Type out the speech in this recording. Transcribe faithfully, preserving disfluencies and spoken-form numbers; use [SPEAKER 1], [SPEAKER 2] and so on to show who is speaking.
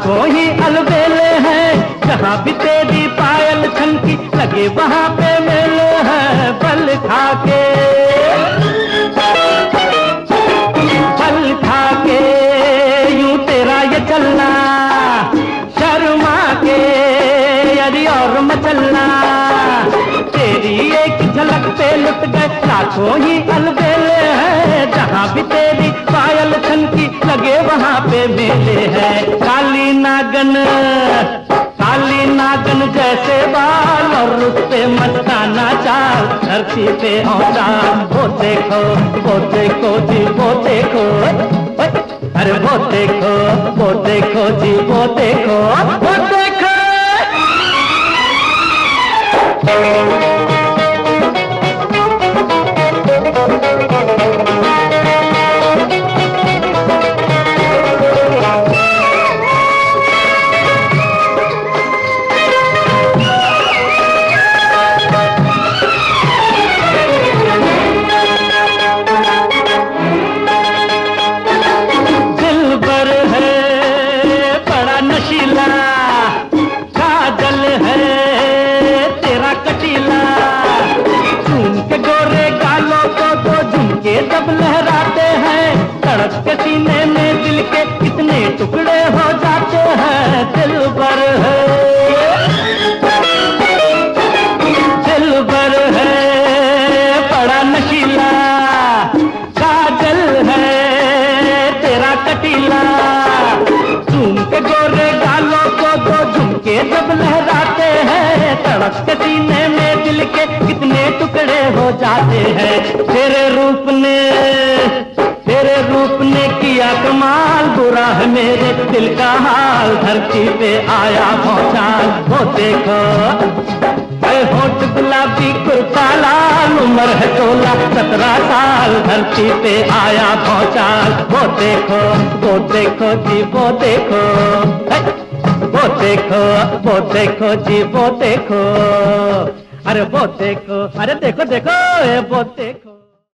[SPEAKER 1] लाखों ही अलबेले हैं, जहाँ भी तेरी पायल छनकी लगे वहाँ पे मेले हैं। बल खा के बल खा के यूं तेरा ये चलना, शर्मा के यदि और मचलना, तेरी एक झलक पे लुट गए लाखों ही अलबेले हैं, जहाँ भी तेरी पायल छनकी लगे वहाँ पे मेले हैं। काली नागन काली नागन जैसे बाल और उस पे मस्ताना चाल, धरती पे औजार वो देखो वो देखो जी वो देखो, अरे वो देखो वो देखो जी वो देखो वो देखो। जब लहराते हैं सड़क के सीने में दिल के कितने टुकड़े हो जाते हैं। दिल भर है दिल भर है बड़ा नशीला, काजल है तेरा कटीला, झूम के गोरे गालों को दो झुमके जब लहराते हैं सड़क के सीने में दिल के कितने टुकड़े हो जाते हैं। तेरे रूप ने तेरे रूप ने किया कमाल, बुरा है मेरे दिल का हाल, धरती पे आया भौचाल वो देखो। होठ गुलाबी कुर्ता लाल, उम्र है सोलह सत्रह साल, धरती पे आया भौचाल वो देखो वो देखो जी वो देखो, वो देखो वो देखो जी वो देखो, अरे वो देखो अरे देखो देखो वो देखो।